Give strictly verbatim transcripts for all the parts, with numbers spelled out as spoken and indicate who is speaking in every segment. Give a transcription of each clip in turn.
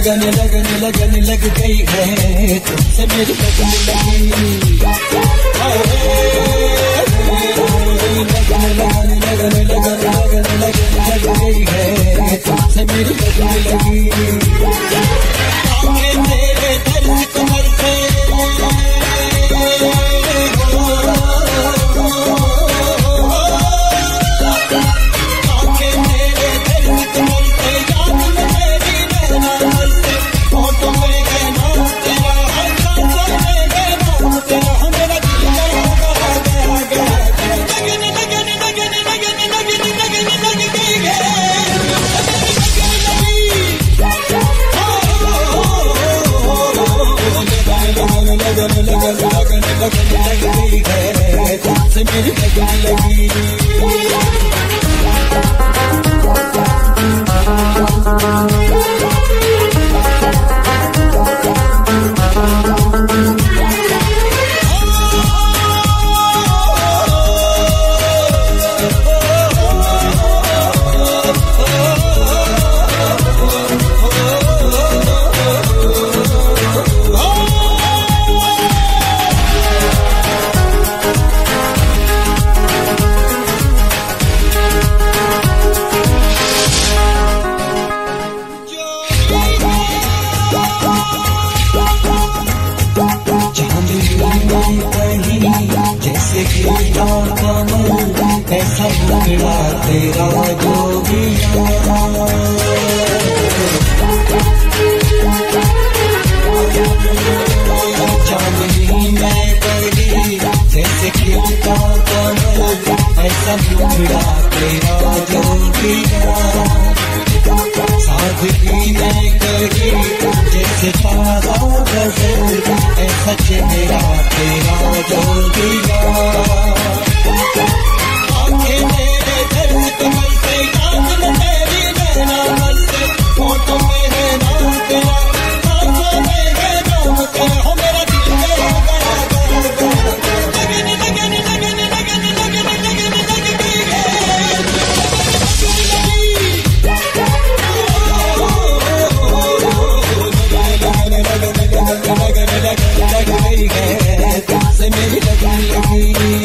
Speaker 1: लगन लगन लगन लग गई है, तुमसे मेरी लगन लगी। लगन लगन लगन लगन लगन लगन लग गई है, तुमसे मेरी लगन लगी। आंखें तेरे दर्द कमर से लगन लगन लगन लगन लग गई है, तुमसे मेरी लगन लगी। जैसे गिरता कमल ऐसा लगा तेरा जोगिया, चांदनी मैं गई जैसे गिरता कमल ऐसा लगा तेरा जोगिया। सादगी मैं गई जैसे तारा गजल ऐसा चेहरा तेरा जोगिया। आंखें मेरे दर्द कमर से, याद मेरी नैना मर से, फोटो में है नाम तेरा, सांसों में है नाम तेरा, हो मेरा दिल गया गया गया गया। लगन लगन लगन लगन लगन लगन लग गई है, लगन लगन लग गई है, तुमसे मेरी लगन लगी।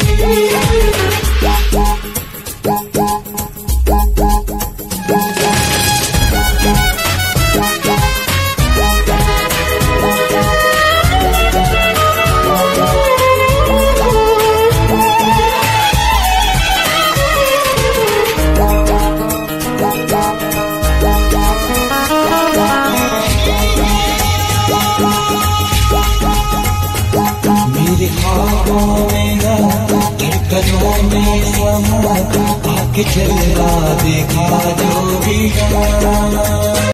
Speaker 1: मेरे ख्वाबों में ना धड़कनों में समा आके चल रहा देखा जो भी